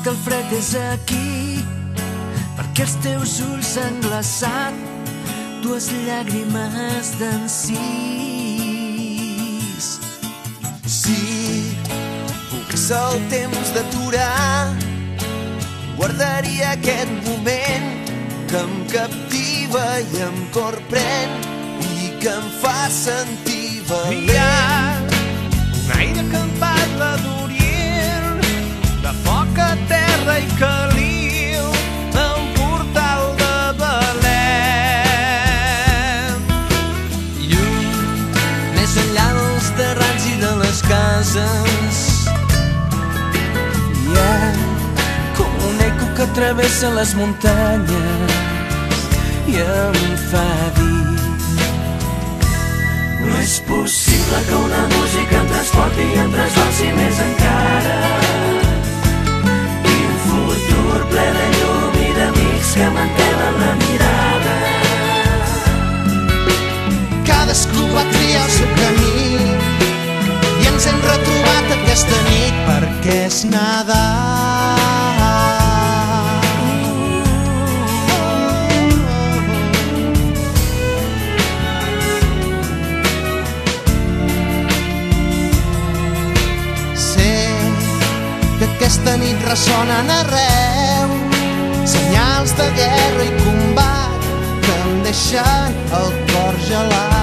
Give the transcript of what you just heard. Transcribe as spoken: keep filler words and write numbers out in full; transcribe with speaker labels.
Speaker 1: que el fred és aquí, perquè els teus ulls s'han glaçat dues llàgrimes d'encís.
Speaker 2: Si pogués el temps d'aturar, guardaria aquest moment que em captiva i em corprèn i que em fa sentir valent.
Speaker 3: Hi ha un aire que em parla d'Orient, de foc a terra i caliu, un portal de Belém.
Speaker 1: Lluny, més enllà dels terrats i de les cases, hi ha com un eco que travessa les muntanyes i em fa dir:
Speaker 4: no és possible que una música em transporti i em trasbalsi més encara, i un futur ple de llum i d'amics que mantenen la mirada.
Speaker 2: Cadascú va triar el seu camí i ens hem retrobat aquesta nit perquè és Nadal. Aquesta nit ressonen arreu senyals de guerra i combat que em deixen el cor gelat.